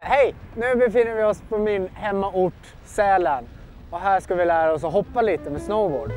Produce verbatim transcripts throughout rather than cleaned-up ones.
Hej! Nu befinner vi oss på min hemmaort Sälen. Och här ska vi lära oss att hoppa lite med snowboard.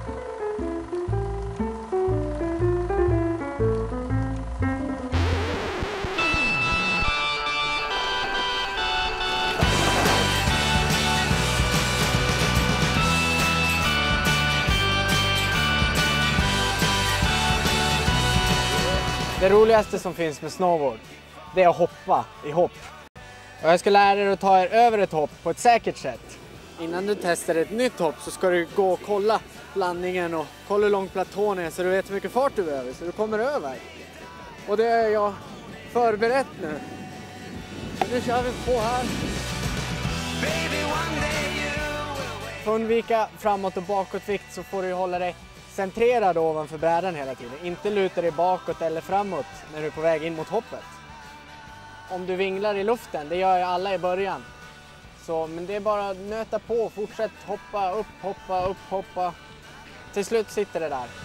Det roligaste som finns med snowboard, det är att hoppa i hopp. Och jag ska lära er att ta er över ett hopp på ett säkert sätt. Innan du testar ett nytt hopp så ska du gå och kolla landningen och kolla hur lång platån är så du vet hur mycket fart du behöver så du kommer över. Och det är jag förberett nu. Så nu kör vi på här. För att undvika framåt och bakåtvikt så får du hålla dig centrerad ovanför brädan hela tiden. Inte luta dig bakåt eller framåt när du är på väg in mot hoppet. Om du vinglar i luften, det gör ju alla i början. Så, men det är bara att nöta på, fortsätt hoppa, upp, hoppa, upp, hoppa. Till slut sitter det där.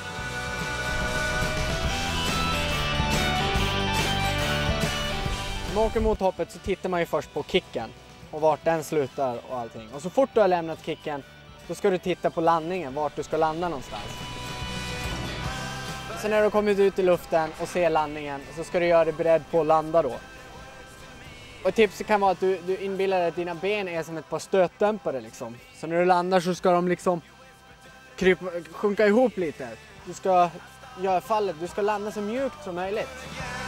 När man åker mot hoppet så tittar man ju först på kicken och vart den slutar och allting. Och så fort du har lämnat kicken, då ska du titta på landningen, vart du ska landa någonstans. Sen när du har kommit ut i luften och ser landningen så ska du göra dig beredd på att landa då. Och tipset kan vara att du, du inbillar dig att dina ben är som ett par stötdämpare liksom. Så när du landar så ska de liksom krypa, sjunka ihop lite. Du ska göra fallet, du ska landa så mjukt som möjligt.